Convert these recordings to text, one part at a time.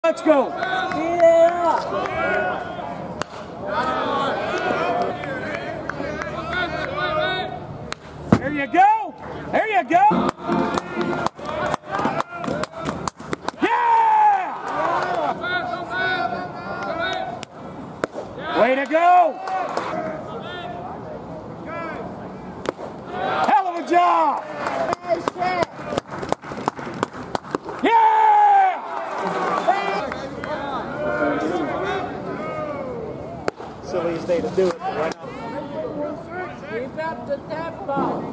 Let's go. Yeah. There you go. There you go. Yeah! Way to go. Hell of a job. Yeah! Silliest day to do it, but why not? Keep up the tempo.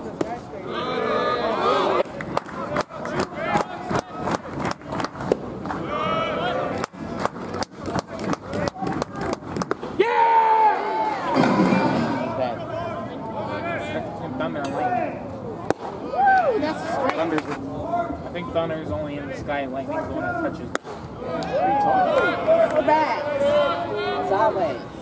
I think Thunder is only in the sky and lightning's the one that touches. Go back. Sideways.